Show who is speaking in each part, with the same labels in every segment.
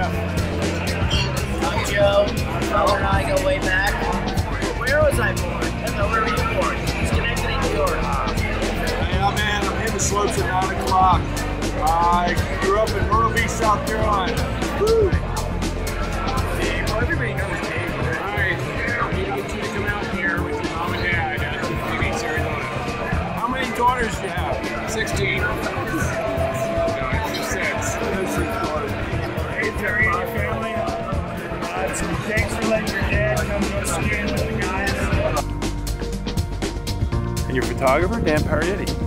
Speaker 1: Jeff.
Speaker 2: I'm Joe. Tyler and I go way back. Where was I born? Where were you born? Schenectady, New York.
Speaker 1: Yeah, man, I'm hitting the slopes at 9 o'clock. I grew up in Myrtle Beach, South Carolina. Woo!
Speaker 3: See, well, everybody knows Dave, right? Alright, I need to get you to come out here with your mom and dad in Phoenix, Arizona.
Speaker 1: How many daughters do you have?
Speaker 3: 16. No, it's just 6.
Speaker 4: Hey, Terry, your family. So thanks for letting your dad come go skiing with the guys.
Speaker 5: And your photographer, Dan Parietti.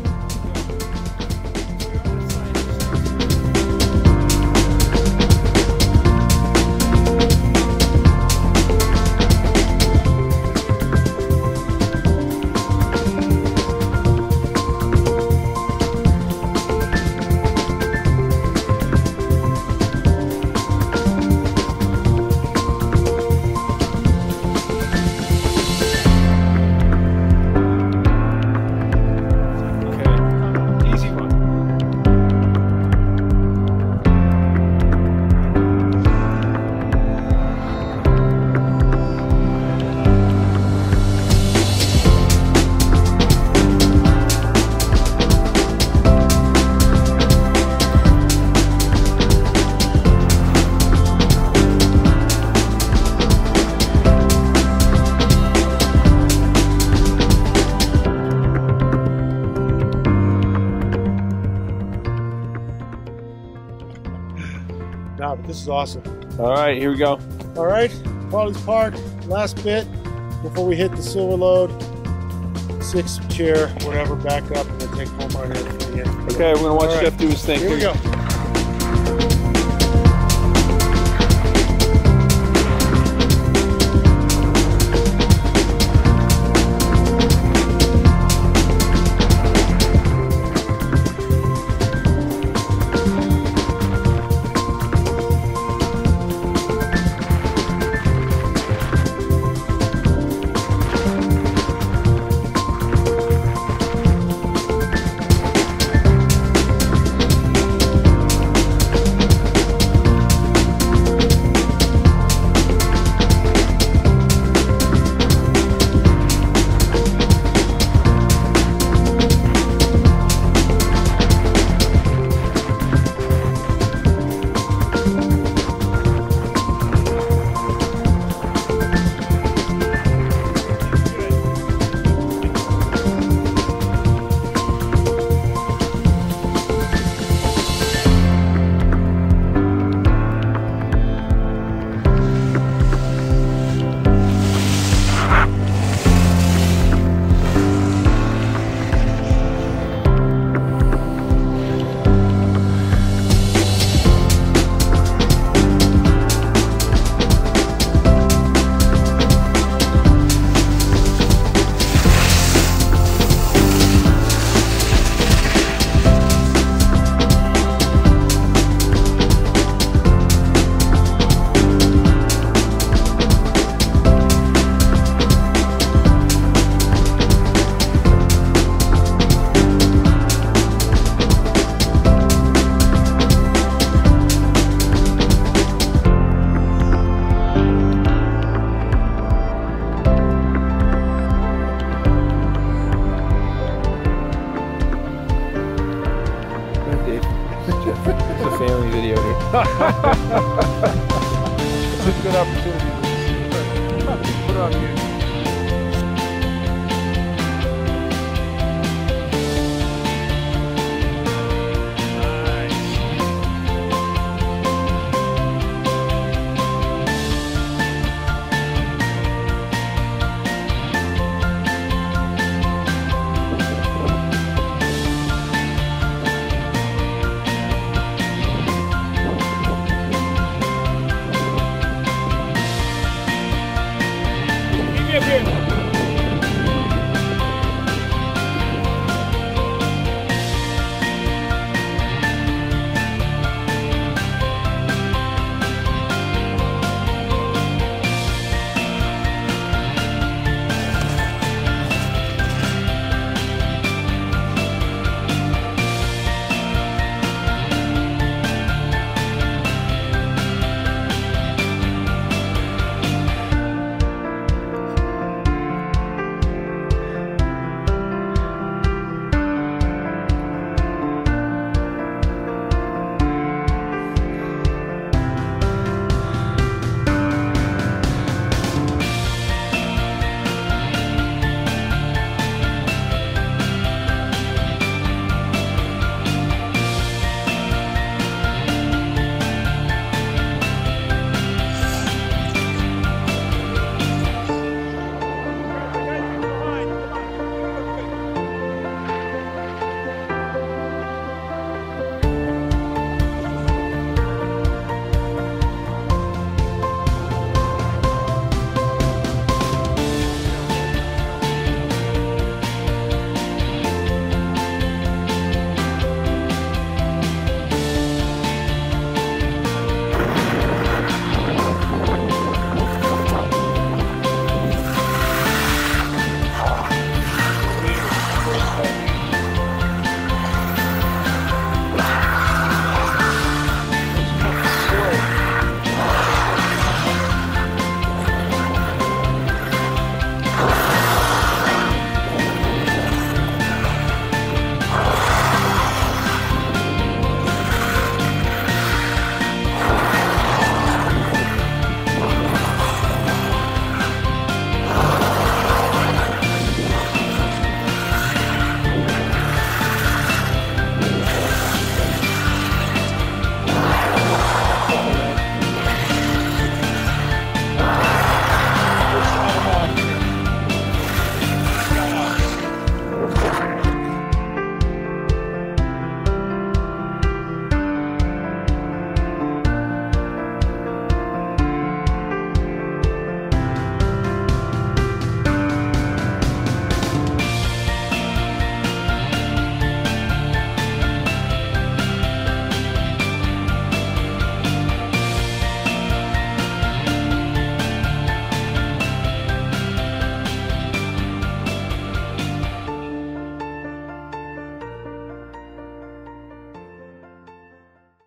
Speaker 4: No, but this is awesome.
Speaker 5: All right, here we go.
Speaker 4: All right, Farley's Park, last bit before we hit the silver load. 6 chair, whatever, back up, and then take home right in for the end.
Speaker 5: Okay, we're gonna watch Jeff do his thing.
Speaker 4: Here we go.
Speaker 5: It's a family video here. It's a good opportunity. Put it on YouTube.